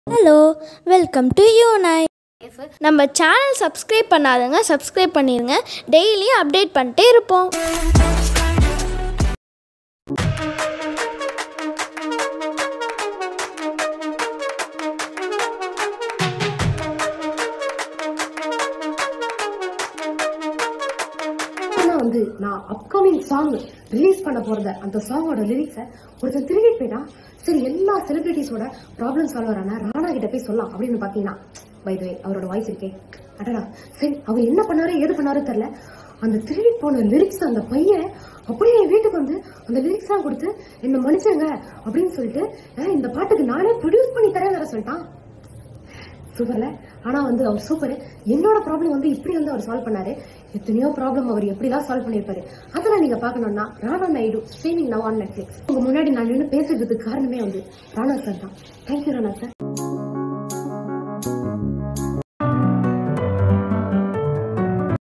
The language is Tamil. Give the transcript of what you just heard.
ஹலோ, வெல்கம் டு யூனை. நம்ம சேனல் சப்ஸ்கிரைப் பண்ணாதவங்க சப்ஸ்கிரைப் பண்ணிடுங்க. டெய்லி அப்டேட் பண்ணிட்டே இருப்போம். நான் அப்கமிங் சாங் ரிலீஸ் பண்ண போறத அந்த சாங்கோட லிரிக்ஸை ஒருத்தன் திருடிட்டு போயிட்டா. சரி, எல்லா செலிபிரிட்டிஸோட ப்ராப்ளம் சால்வரான ராணா கிட்ட போய் சொல்லலாம் அப்படின்னு பாத்தீங்கன்னா, பை தி வே அவரோட வாய்ஸ் இருக்கே, அடடா சரி, அவர் என்ன பண்ணாரு ஏது பண்ணாரு தெரியல. அந்த திருடி போன லிரிக்ஸ் அந்த பையன் அப்படியே என் வீட்டுக்கு வந்து அந்த லிரிக்ஸ் எல்லாம் கொடுத்து என்ன மன்னிச்சங்க அப்படின்னு சொல்லிட்டு இந்த பாட்டுக்கு நானே ப்ரொடியூஸ் பண்ணி தரேன் வேற சொல்லிட்டான். சூப்பர்ல. ஆனா அவர் சூப்பர். என்னோட ப்ராப்ளம் இப்படி அவர் சால்வ் பண்ணாரு. எத்தனையோ ப்ராப்ளம் அவர் எப்படிலாம் சால்வ் பண்ணிருப்பாரு. அதெல்லாம் நீங்க பாக்கணும்னா Rana Naidu streaming now on Netflix. உங்க முன்னாடி நான் நின்று பேசுறதுக்கு காரணமே ராணா சார் தான். Thank you Rana sir.